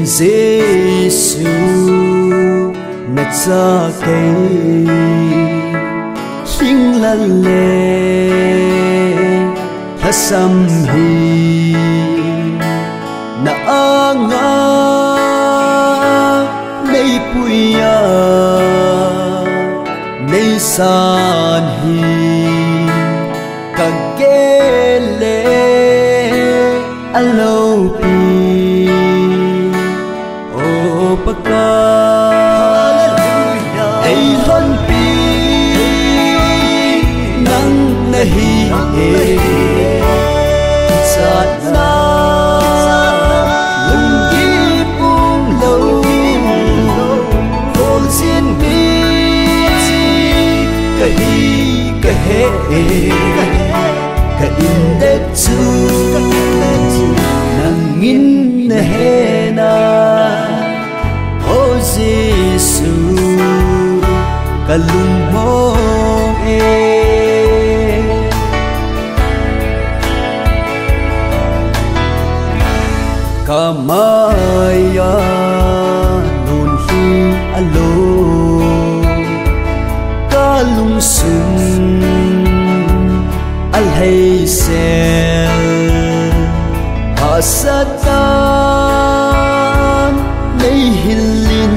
Giêsu na cha cây sinh lan lệ tha sam hi na anga nei puya nei san hi kagele alo pi paka ai hon pi nang nahi sát na lưng gi bung lâu vol xin bi ka hi ka he ka in de chu nang in na he na Giêsu kalung mo kamaya nun hi alo kalung sun al hay sel hasatan nei hilin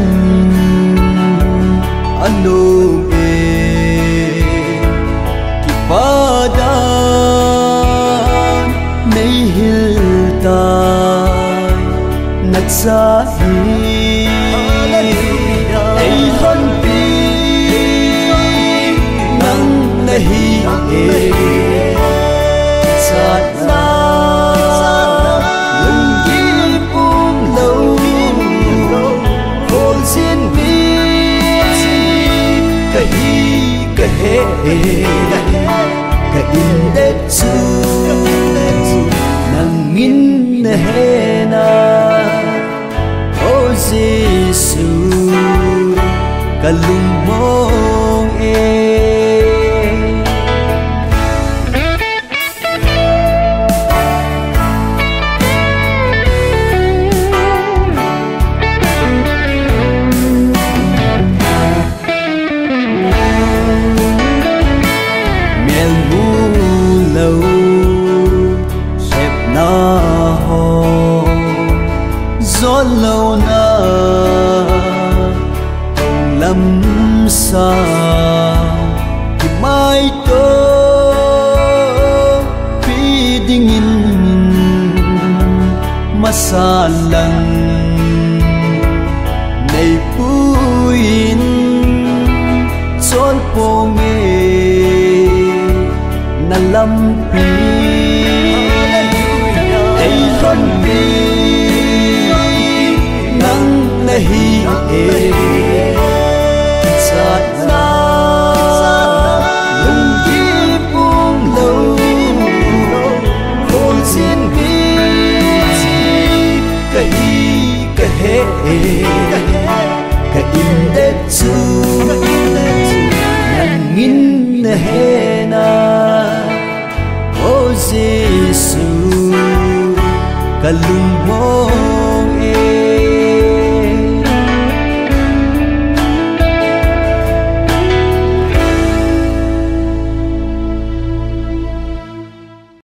ano kipadan nei hiltai natsahi ai hon pi nang nahi sát na ka in de chu nang in na he na Giêsu kalung mong lâu na tông lâm xa thì mai to phi ding in masalan nei puin chol po me na lam pi ei thon pi nahi sát na lưng gi bung lâu vol xin bi ka hi ka he ka in de chu nang in na he na Giêsu kalung mo